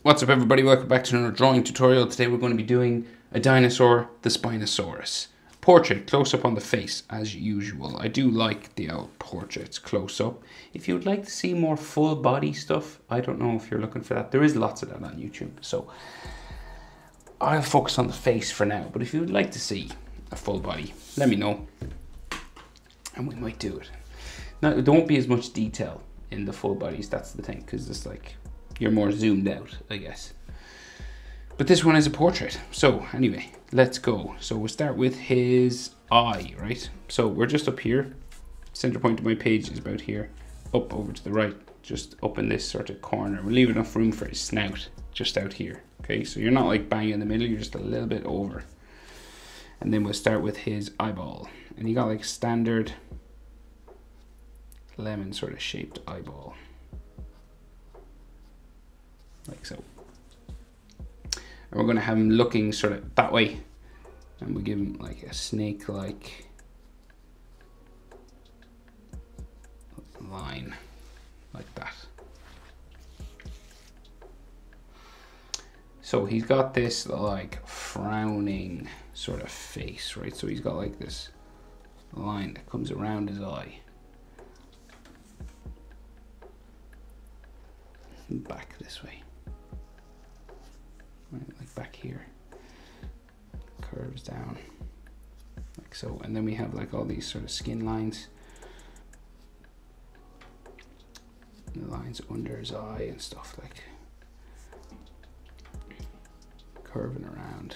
What's up everybody, welcome back to another drawing tutorial. Today we're going to be doing a dinosaur, the Spinosaurus. Portrait, close up on the face as usual. I do like the old portraits close up. If you would like to see more full body stuff, I don't know if you're looking for that. There is lots of that on YouTube, so I'll focus on the face for now. But if you would like to see a full body, let me know and we might do it. Now, there won't be as much detail in the full bodies, that's the thing, because it's like you're more zoomed out, I guess. But this one is a portrait. So anyway, let's go. So we'll start with his eye, right? So we're just up here. Center point of my page is about here. Up over to the right, just up in this sort of corner. We'll leave enough room for his snout just out here. Okay, so you're not like bang in the middle, you're just a little bit over. And then we'll start with his eyeball. And you got like standard lemon sort of shaped eyeball. Like so. And we're going to have him looking sort of that way. And we'll give him like a snake-like line. Like that. So he's got this like frowning sort of face, right? So he's got like this line that comes around his eye. And back this way. Right, like back here, curves down like so, and then we have like all these sort of skin lines, the lines under his eye and stuff, like curving around.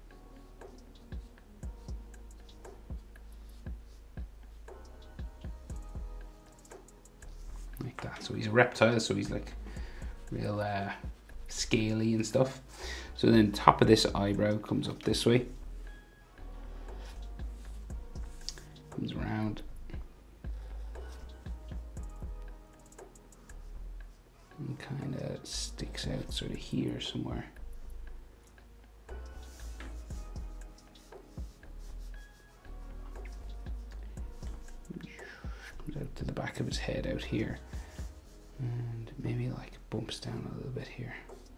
Like that. So he's a reptile, so he's like real scaly and stuff. So then top of this eyebrow comes up this way, comes around and kind of sticks out sort of here somewhere. Comes out to the back of his head out here, and maybe like bumps down a little bit here.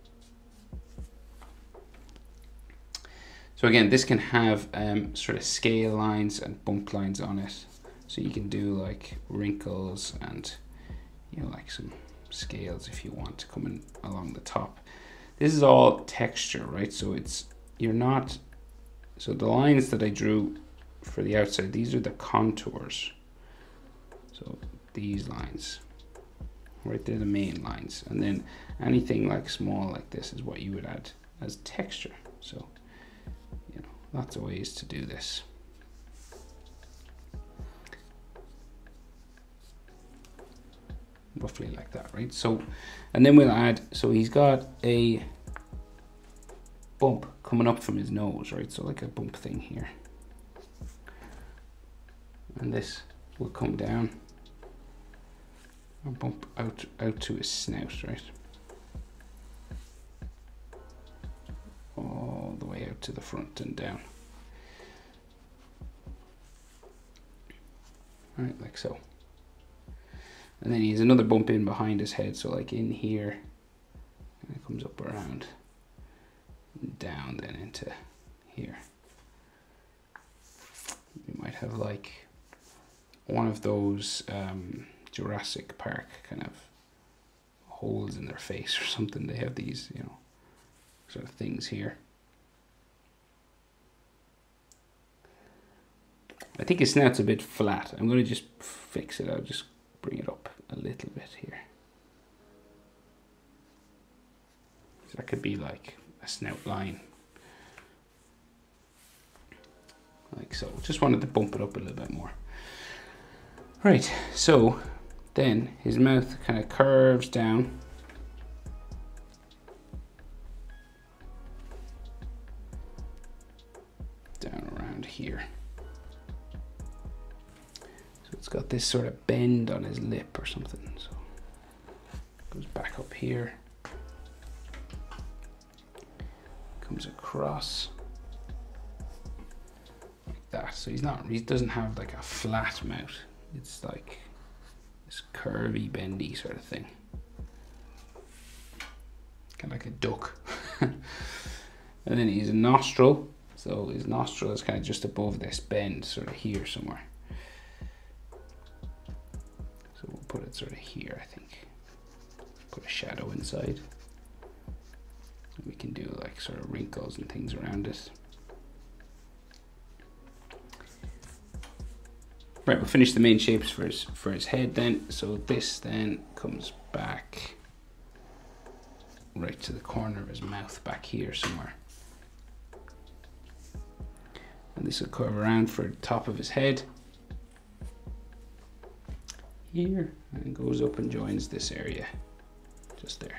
So again, this can have sort of scale lines and bump lines on it. So you can do like wrinkles and, you know, like some scales if you want to come in along the top. This is all texture, right? So you're not, so the lines that I drew for the outside, these are the contours. So these lines, right, they're the main lines. And then anything like small like this is what you would add as texture. So, you know, lots of ways to do this. Roughly like that, right? So, and then we'll add, so he's got a bump coming up from his nose, right? So like a bump thing here. And this will come down and bump out to his snout, right? All the way out to the front and down. Right, like so. And then he has another bump in behind his head, so like in here, and it comes up around and down then into here. We might have like one of those Jurassic Park kind of holes in their face or something. They have these, you know, sort of things here. I think his snout's a bit flat. I'm going to just fix it. I'll just bring it up a little bit here. So that could be like a snout line. Like so. Just wanted to bump it up a little bit more. Right, so then his mouth kind of curves down. Down around here. So it's got this sort of bend on his lip or something. So it goes back up here. Comes across like that. So he doesn't have like a flat mouth. It's like this curvy, bendy sort of thing. Kind of like like a duck. And then his nostril. So his nostril is kind of just above this bend, sort of here somewhere. So we'll put it sort of here, I think. Put a shadow inside. And we can do like sort of wrinkles and things around it. Right, we'll finish the main shapes for his head then. So this then comes back right to the corner of his mouth, back here somewhere. And this will curve around for the top of his head. Here, and goes up and joins this area, just there.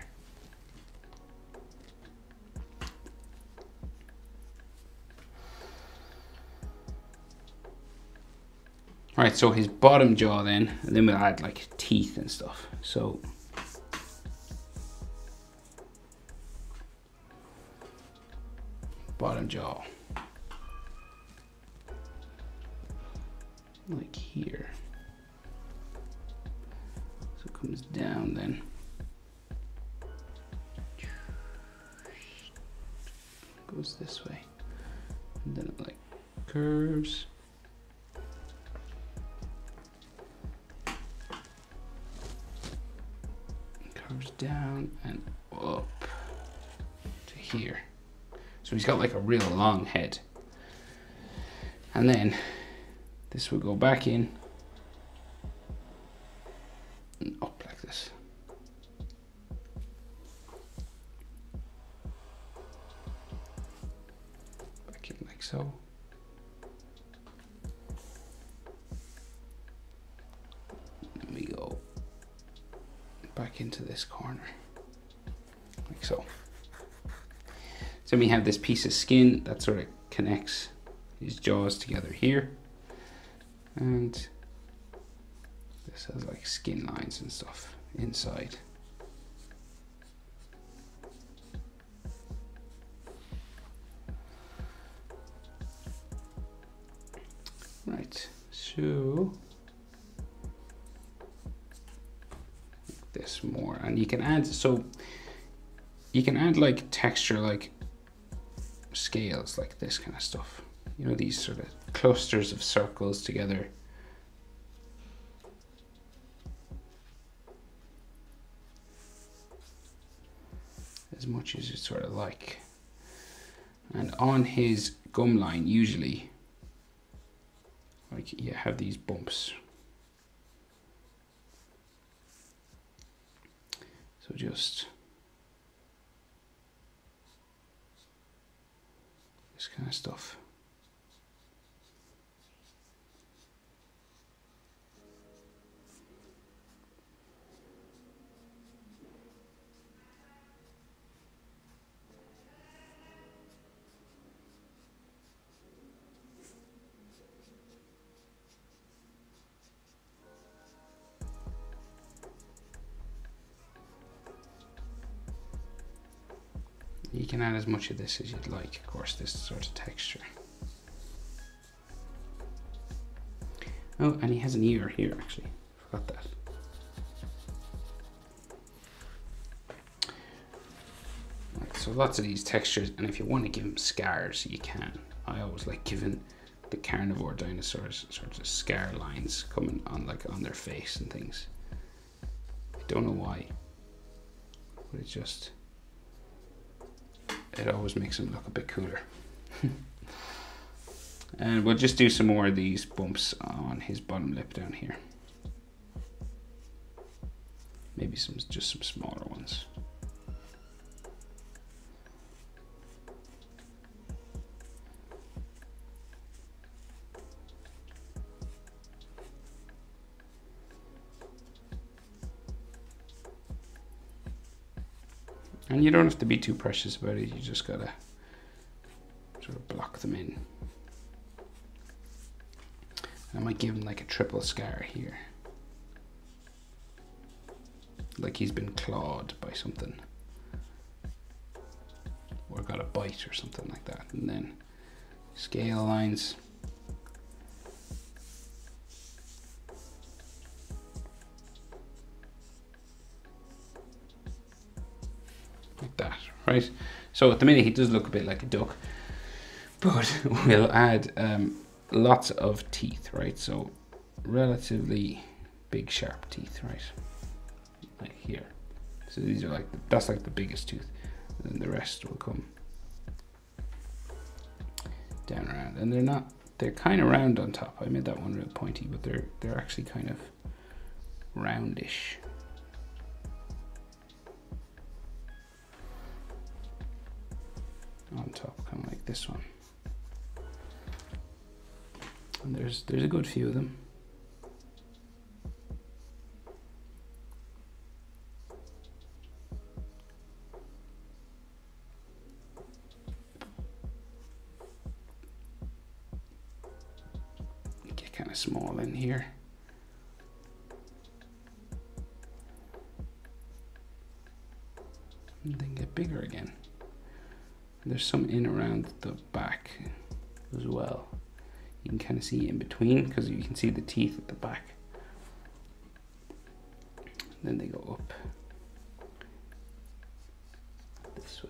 Right, so his bottom jaw then, and then we'll add like teeth and stuff. So bottom jaw, like here. So it comes down then. Goes this way. And then it like curves. Curves down and up to here. So he's got like a real long head. And then this will go back in and up like this. Back in like so. And we go back into this corner, like so. So we have this piece of skin that sort of connects his jaws together here. And this has like skin lines and stuff inside. Right, so this more, and you can add, so you can add like texture, like scales, like this kind of stuff, you know, these sort of clusters of circles together. As much as you sort of like. And on his gum line, usually, like you have these bumps. So just this kind of stuff. You can add as much of this as you'd like, of course, this sort of texture. Oh, and he has an ear here, actually. Forgot that. Right, so lots of these textures, and if you want to give him scars, you can. I always like giving the carnivore dinosaurs sorts of scar lines coming on, like on their face and things. I don't know why, but it's just, it always makes them look a bit cooler. And we'll just do some more of these bumps on his bottom lip down here. Maybe just some smaller ones. And you don't have to be too precious about it, you just gotta sort of block them in. I might give him like a triple scar here. Like he's been clawed by something. Or got a bite or something like that. And then scale lines. Like that, right? So at the minute he does look a bit like a duck, but we'll add lots of teeth, right? So relatively big sharp teeth, right? Like here. So these are like, that's like the biggest tooth. And then the rest will come down around. And they're kind of round on top. I made that one real pointy, but they're actually kind of roundish. On top, kind of like this one. And there's a good few of them. Get kind of small in here. And then get bigger again. There's some in around the back as well. You can kind of see in between because you can see the teeth at the back. Then they go up this way.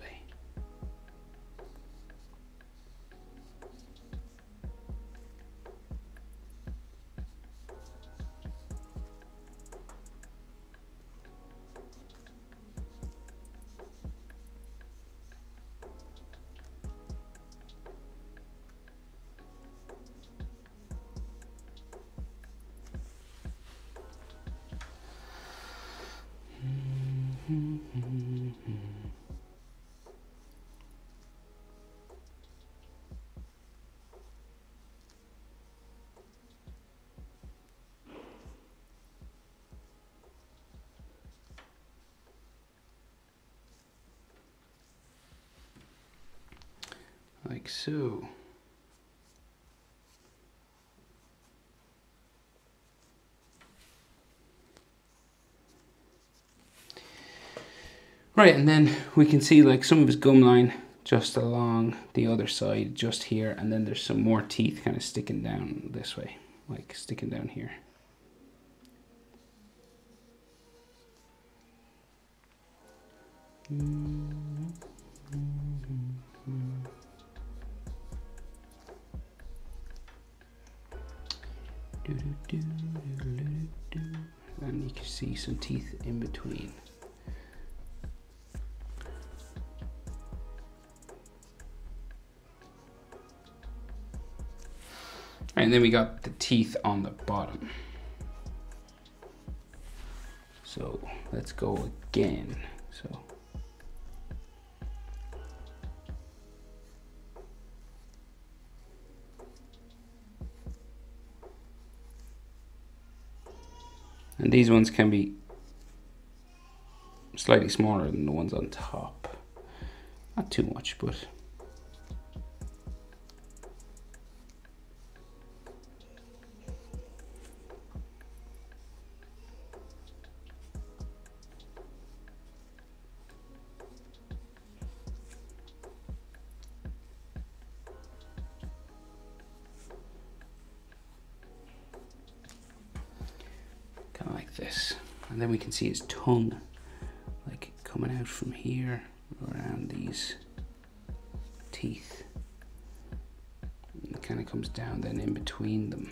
Like so. Right, and then we can see like some of his gum line just along the other side, just here, and then there's some more teeth kind of sticking down this way, like sticking down here. And you can see some teeth in between. And then we got the teeth on the bottom. So let's go again. So and these ones can be slightly smaller than the ones on top. Not too much, but kind of like this. And then we can see his tongue like coming out from here around these teeth. And it kind of comes down then in between them,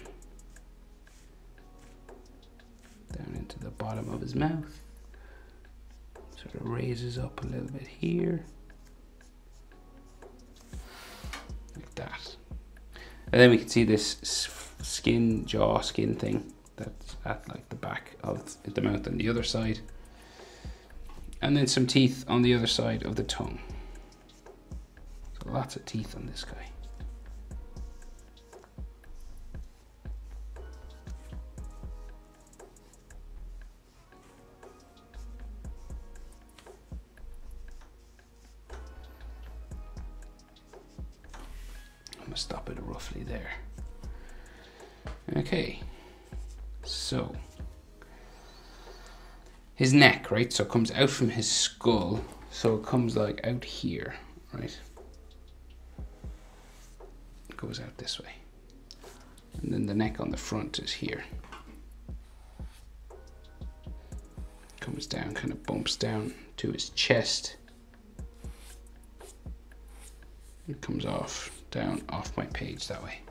down into the bottom of his mouth. Sort of raises up a little bit here, like that. And then we can see this jaw skin thing that's at like the back of the mouth on the other side, and then some teeth on the other side of the tongue. So lots of teeth on this guy. I'm gonna stop it roughly there. Okay, so his neck, right? So it comes out from his skull. So it comes like out here, right? It goes out this way. And then the neck on the front is here. Comes down, kind of bumps down to his chest. It comes off, down off my page that way.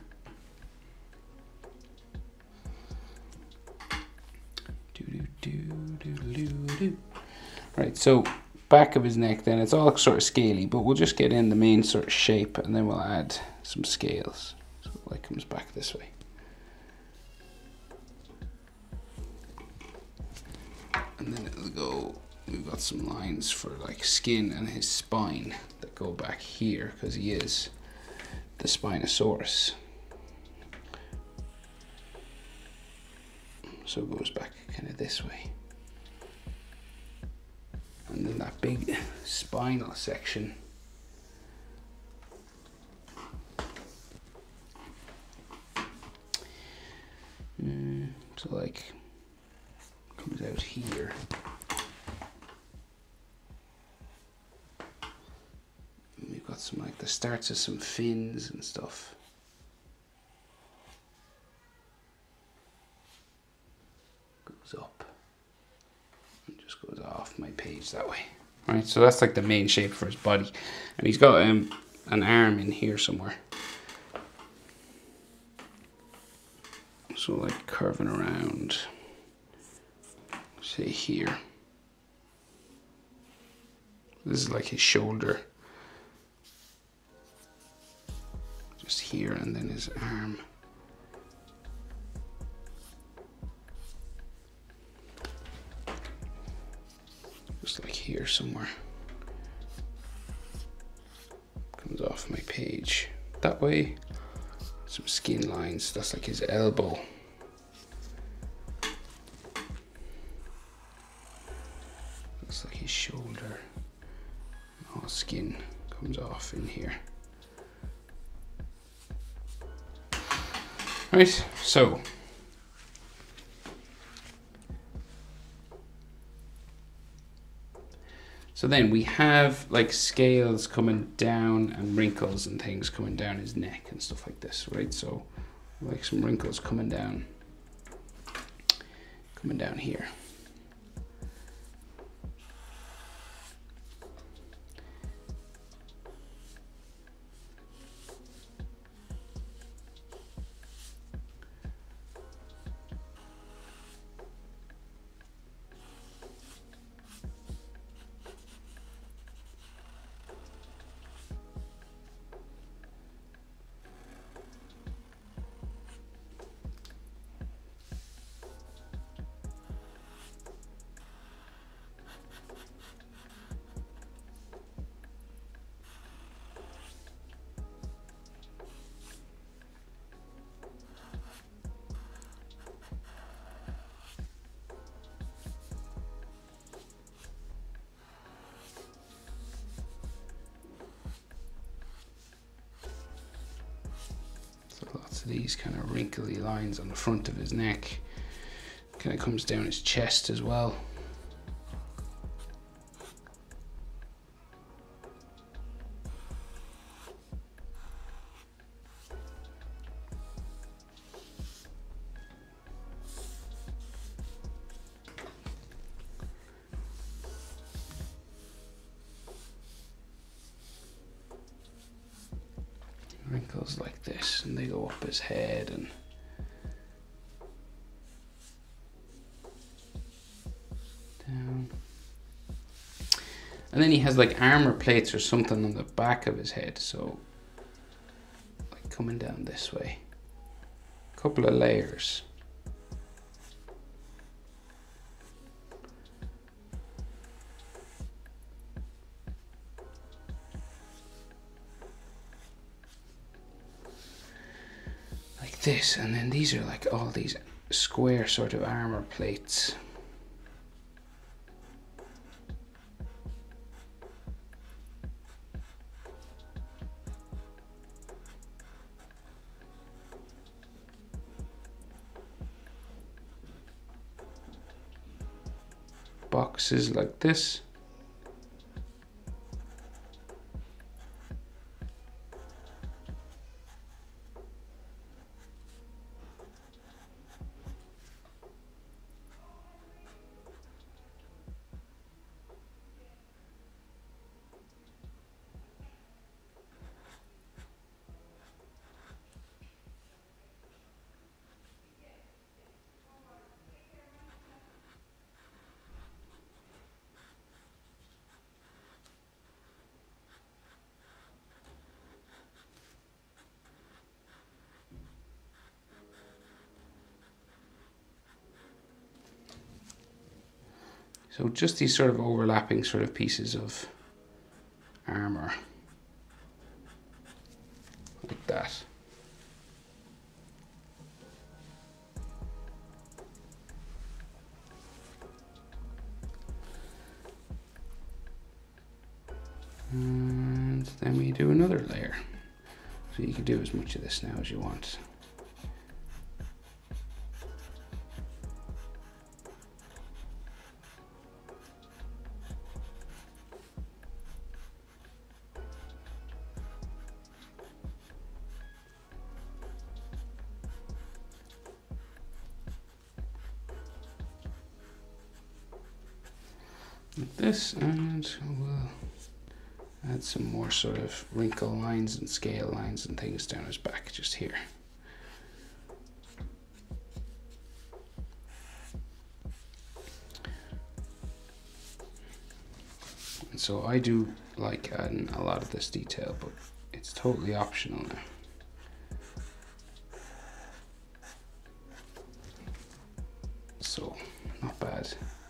Right, so back of his neck then, it's all sort of scaly, but we'll just get in the main sort of shape and then we'll add some scales. So it like comes back this way. And then it'll go, we've got some lines for like skin and his spine that go back here because he is the Spinosaurus. So it goes back kind of this way. And then that big spinal section so like comes out here. And we've got some like the starts of some fins and stuff. Goes up and just goes off my page that way. Right, so that's like the main shape for his body, and he's got an arm in here somewhere. So like curving around, say here. This is like his shoulder, just here, and then his arm. Just like here somewhere. Comes off my page that way. Some skin lines, that's like his elbow. Looks like his shoulder. All skin comes off in here. Right, so then we have like scales coming down and wrinkles and things coming down his neck and stuff like this, right? So like some wrinkles coming down here. Lots of these kind of wrinkly lines on the front of his neck. Kind of comes down his chest as well. Wrinkles like this, and they go up his head and down. And then he has like armor plates or something on the back of his head, so like coming down this way. A couple of layers. This, and then these are like all these square sort of armor plates. Boxes like this. So just these sort of overlapping sort of pieces of armor, like that. And then we do another layer. So you can do as much of this now as you want. Like this, and we'll add some more sort of wrinkle lines and scale lines and things down his back just here. And so I do like adding a lot of this detail, but it's totally optional now. So, not bad.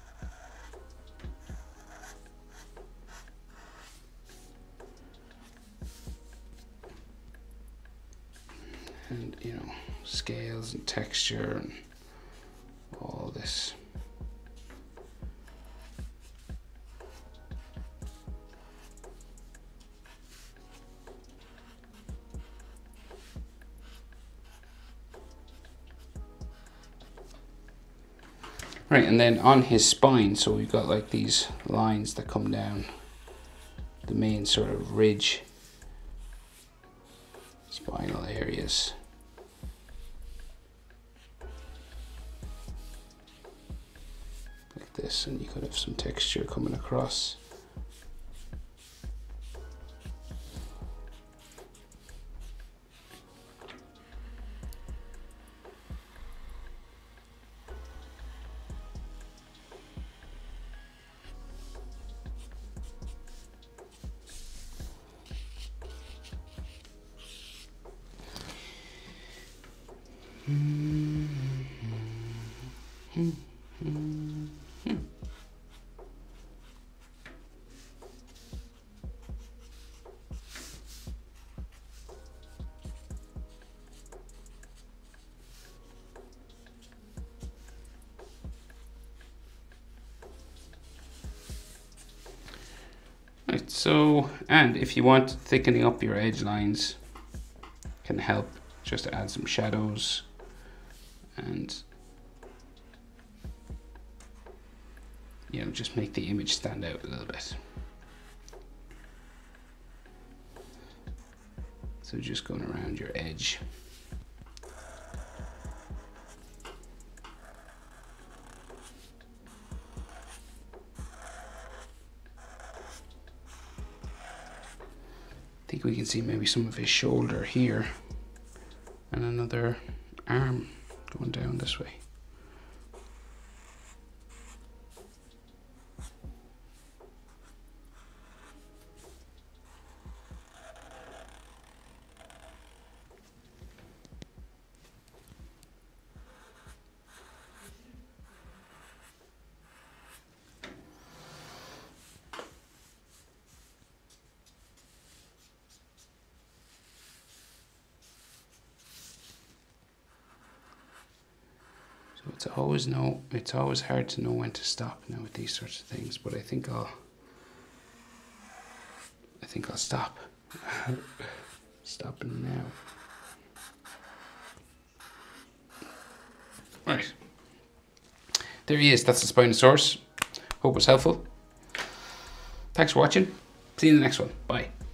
And, you know, scales and texture and all this. Right, and then on his spine, so we've got like these lines that come down the main sort of ridge, spinal areas. Like this, and you could have some texture coming across. Right, so, and if you want thickening up your edge lines, can help just to add some shadows and, you know, just make the image stand out a little bit. So just going around your edge. I think we can see maybe some of his shoulder here and another arm going down this way. It's always hard to know when to stop now with these sorts of things, but I think I'll stop. Stopping now. Right. There he is, that's the Spinosaurus. Hope it was helpful. Thanks for watching. See you in the next one. Bye.